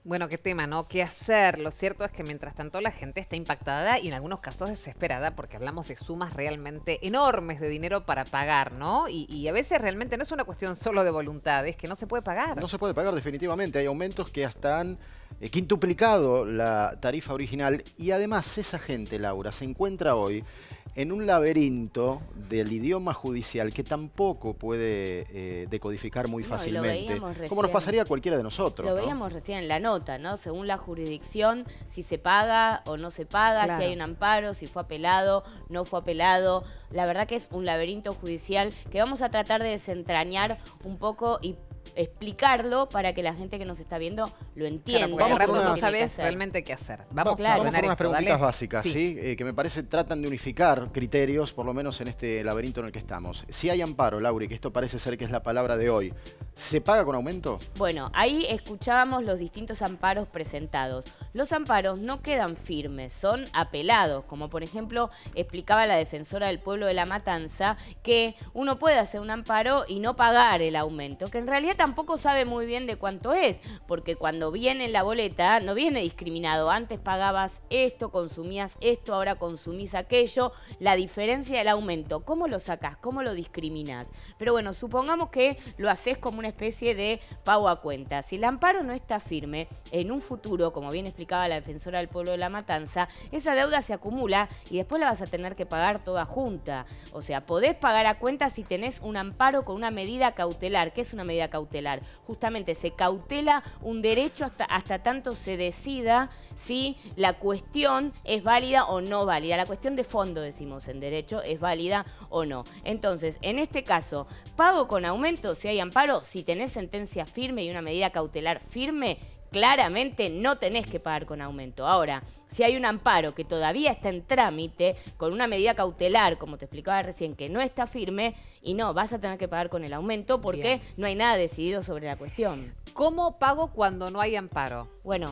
Bueno, qué tema, ¿no? ¿Qué hacer? Lo cierto es que mientras tanto la gente está impactada y en algunos casos desesperada porque hablamos de sumas realmente enormes de dinero para pagar, ¿no? Y a veces realmente no es una cuestión solo de voluntad, es que no se puede pagar. No se puede pagar definitivamente. Hay aumentos que hasta han quintuplicado la tarifa original y además esa gente, Laura, se encuentra hoy en un laberinto del idioma judicial que tampoco puede decodificar muy fácilmente, como nos pasaría a cualquiera de nosotros. Lo veíamos recién en la nota, ¿no? Según la jurisdicción, si se paga o no se paga, claro, si hay un amparo, si fue apelado, no fue apelado. La verdad que es un laberinto judicial que vamos a tratar de desentrañar un poco y explicarlo para que la gente que nos está viendo lo entienda. Claro, porque Vamos no con sabes realmente qué hacer. Vamos con unas esto, preguntitas dale. básicas, ¿sí? Que me parece tratan de unificar criterios, por lo menos en este laberinto en el que estamos. Si hay amparo, Laura, que esto parece ser que es la palabra de hoy, ¿se paga con aumento? Bueno, ahí escuchábamos los distintos amparos presentados. Los amparos no quedan firmes, son apelados, como por ejemplo explicaba la defensora del pueblo de La Matanza, que uno puede hacer un amparo y no pagar el aumento, que en realidad tampoco sabe muy bien de cuánto es, porque cuando viene en la boleta no viene discriminado. Antes pagabas esto, consumías esto, ahora consumís aquello. La diferencia del aumento, ¿cómo lo sacás? ¿Cómo lo discriminás? Pero bueno, supongamos que lo haces como una especie de pago a cuenta. Si el amparo no está firme, en un futuro, como bien explicaba la defensora del pueblo de La Matanza, esa deuda se acumula y después la vas a tener que pagar toda junta. O sea, podés pagar a cuenta si tenés un amparo con una medida cautelar. ¿Qué es una medida cautelar? Justamente se cautela un derecho hasta tanto se decida si la cuestión es válida o no válida. La cuestión de fondo, decimos en derecho, es válida o no. Entonces, en este caso, pago con aumento si hay amparo. Si tenés sentencia firme y una medida cautelar firme, claramente no tenés que pagar con aumento. Ahora, si hay un amparo que todavía está en trámite, con una medida cautelar, como te explicaba recién, que no está firme, y no, vas a tener que pagar con el aumento porque no hay nada decidido sobre la cuestión. ¿Cómo pago cuando no hay amparo? Bueno,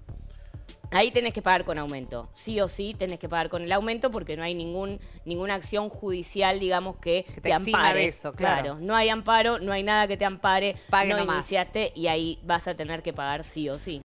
ahí tenés que pagar con aumento. Sí o sí tenés que pagar con el aumento porque no hay ninguna acción judicial, digamos, que te ampare. De eso, claro. No hay amparo, no hay nada que te ampare, Pague no nomás. iniciaste y ahí vas a tener que pagar sí o sí.